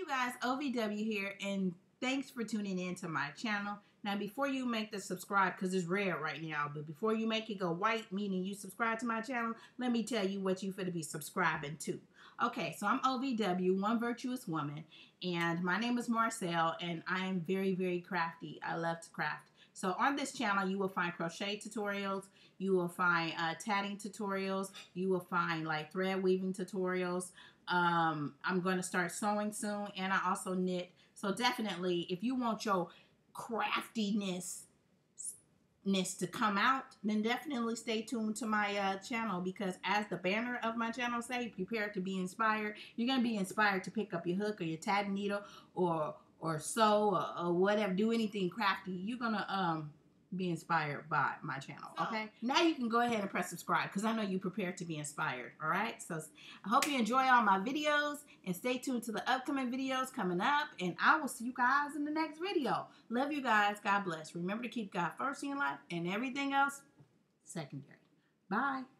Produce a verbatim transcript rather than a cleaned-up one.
guys, O V W here, and thanks for tuning in to my channel. Now, before you make the subscribe, because it's red right now, but before you make it go white, meaning you subscribe to my channel, let me tell you what you finna be subscribing to. Okay, so I'm O V W, One Virtuous Woman, and my name is Marcel, and I am very, very crafty. I love to craft. So on this channel, you will find crochet tutorials, you will find uh, tatting tutorials, you will find like thread weaving tutorials. Um, I'm going to start sewing soon, and I also knit. So definitely, if you want your craftiness to come out, then definitely stay tuned to my uh, channel, because as the banner of my channel say, prepare to be inspired. You're going to be inspired to pick up your hook or your tatting needle or or sew or, or whatever, do anything crafty. You're going to um be inspired by my channel, okay? Now you can go ahead and press subscribe, because I know you prepared to be inspired, all right? So I hope you enjoy all my videos, and stay tuned to the upcoming videos coming up, and I will see you guys in the next video. Love you guys. God bless. Remember to keep God first in your life, and everything else secondary. Bye.